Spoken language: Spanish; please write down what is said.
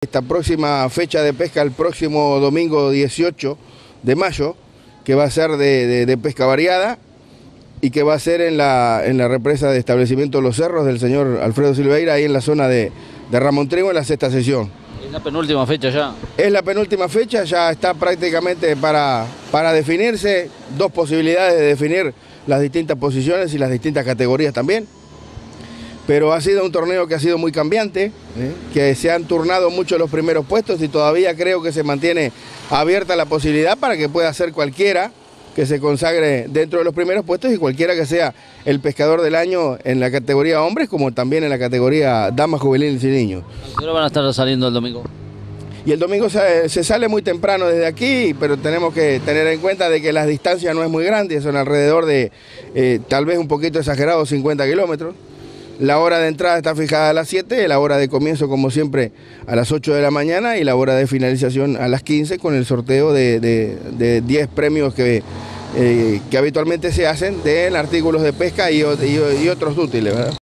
Esta próxima fecha de pesca, el próximo domingo 18 de mayo, que va a ser de pesca variada y que va a ser en la represa de establecimiento Los Cerros del señor Alfredo Silveira, ahí en la zona de Ramón Trigo, en la sexta sesión. ¿Es la penúltima fecha ya? Es la penúltima fecha, ya está prácticamente para definirse, dos posibilidades de definir las distintas posiciones y las distintas categorías también. Pero ha sido un torneo que ha sido muy cambiante, que se han turnado mucho los primeros puestos y todavía creo que se mantiene abierta la posibilidad para que pueda ser cualquiera que se consagre dentro de los primeros puestos y cualquiera que sea el pescador del año en la categoría hombres como también en la categoría damas, juveniles y niños. ¿A qué hora van a estar saliendo el domingo? Y el domingo se sale muy temprano desde aquí, pero tenemos que tener en cuenta de que las distancias no es muy grande, son alrededor de, tal vez un poquito exagerado, 50 kilómetros. La hora de entrada está fijada a las 7, la hora de comienzo como siempre a las 8 de la mañana y la hora de finalización a las 15 con el sorteo de 10 premios que habitualmente se hacen de artículos de pesca y otros útiles, ¿verdad?